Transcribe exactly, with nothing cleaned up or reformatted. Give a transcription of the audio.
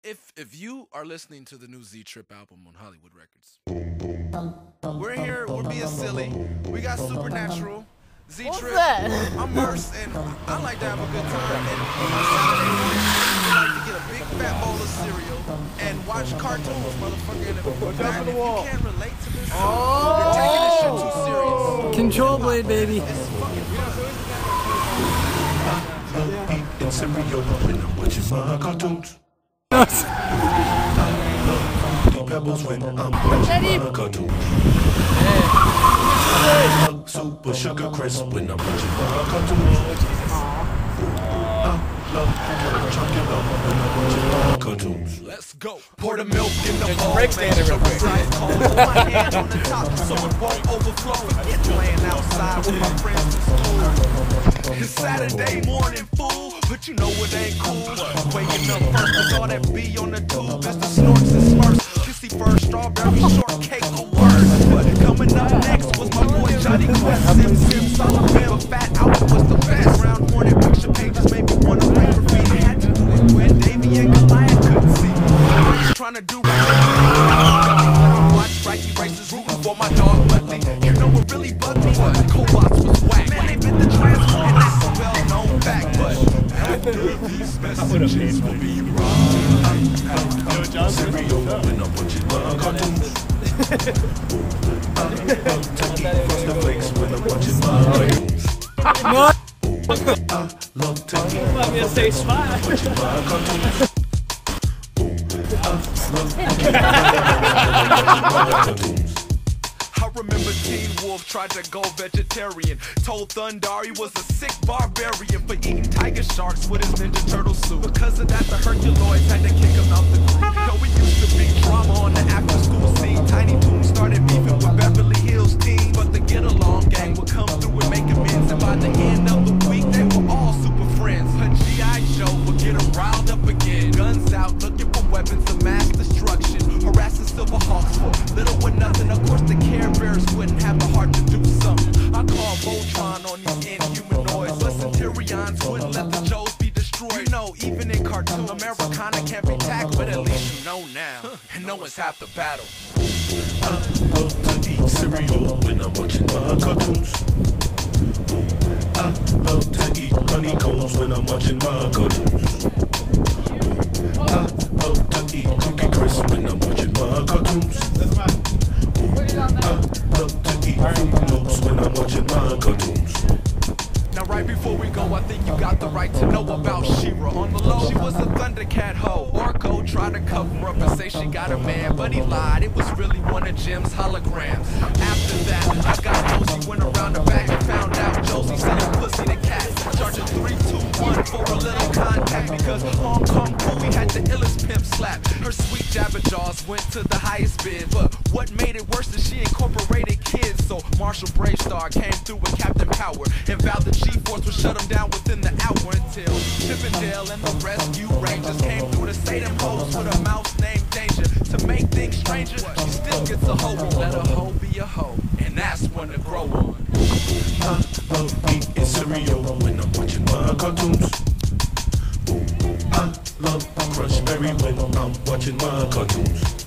if if you are listening to the new Z Trip album on Hollywood Records, we're here, we're being silly. We got Supernatural, Z Trip, I'm Merce, and I like to have a good time. And on Saturday morning, I like to get a big fat bowl of cereal and watch cartoons, motherfucker. And if, man, if you can't relate to this, oh. you're taking this shit too serious. Control blade, baby. It's fucking It's cereal when I'm watching my cartoons. Pebbles when I'm watching my cartoons. Super sugar crisp when I'm watching my cartoons. I love chocolate when I'm watching my cartoons. Let's go. Pour the milk in the bowl. Break standing real quick. Hold my hand on the top so it won't overflow. Forget playing outside with my friends in school. It's Saturday morning, fool, but you know it ain't cool. Waking up first with all that B on the tube is the snorts and smurfs. Kissy first, strawberry shortcake or worse. But coming up next was my boy Johnny Quest. Sim Sim Solomon, fat out was the best. Round hornet picture pages made me wanna read graffiti. Had to do it when Davey and Goliath couldn't see. Trying to do right. Watch Frankie races rooting for my dog Buckley. You know what really bugged me? Co-ops was whack. Man, they been the transfer and that's a well-known fact. But after these messages will be wrong. Cereal when I'm watching my cartoons. I love to eat Frosted Flakes when I'm watching my cartoons. I love to eat Let me say smile. watching my cartoons. I remember Teen Wolf tried to go vegetarian. Told Thundar he was a sick barbarian for eating tiger sharks with his Ninja Turtle suit. Because of that, the Herculoids had to kick him out the group. Yo, we used to be drama on the after-school scene. Tiny Toon started beefing with Beverly Hills teens, but the get-along gang would come through and make amends. And by the end of the week, they were all super friends. A G I Joe would get them riled up again. Guns out, looking for weapons of mass destruction. Harassing Silverhawks for little or nothing. Of course, the Care Bears wouldn't have the heart to do something. I call Voltron on these inhumanoids, but Centurions wouldn't let the Joes be destroyed. You know, even in cartoon Americana can't be tackled, but at least you know now, and no one's half the battle. I love to eat cereal when I'm watching my cartoons. I love to eat honeycombs when I'm watching my cartoons. I love to eat cookie crisp when I'm watching my cartoons. I love to eat fruit loops when I'm watching my cartoons. Now right before we go, I think you got the right to know about She-Ra. On the low, she was a Thundercat hoe. Orko tried to cover up and say she got a man, but he lied. It was really one of Jim's holograms. After that, I got Josie, went around the back and found out Josie selling pussy to cats. Charging three, two, one for a little contact because Hong Kong Louie had the illest pimp slap. Her sweet jabber jaws went to the highest bid, but what made it worse is she incorporated kids. So Marshall Bravestar came through with Captain Power and vowed that G-Force would shut them down within the hour until Chippendale and the Rescue Rangers came through to say them hoes with a mouse named Danger. To make things stranger, she still gets a hoe. Let a hoe be a hoe, and that's when to grow on. I love eating cereal when I'm watching my cartoons. I love Crunch Berry when I'm watching my cartoons.